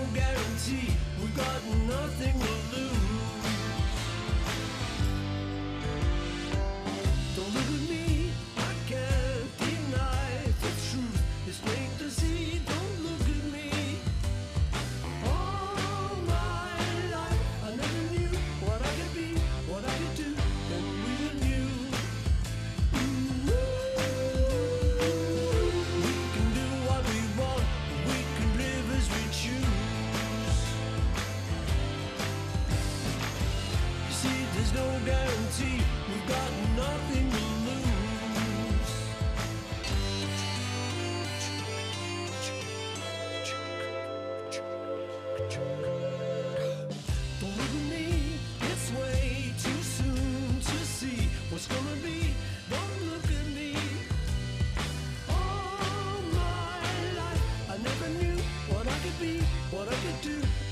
guarantee. We've got nothing to lose. Don't look at me, I can't deny the truth. It's plain to see, don't look at me. All my life I never knew what I could be, what I could do, and we knew. We can do what we want, we can live as we choose. You see, there's no guarantee, we've got nothing to lose. Don't look at me, it's way too soon to see what's gonna be. Don't look at me. All my life I never knew what I could be, what I could do.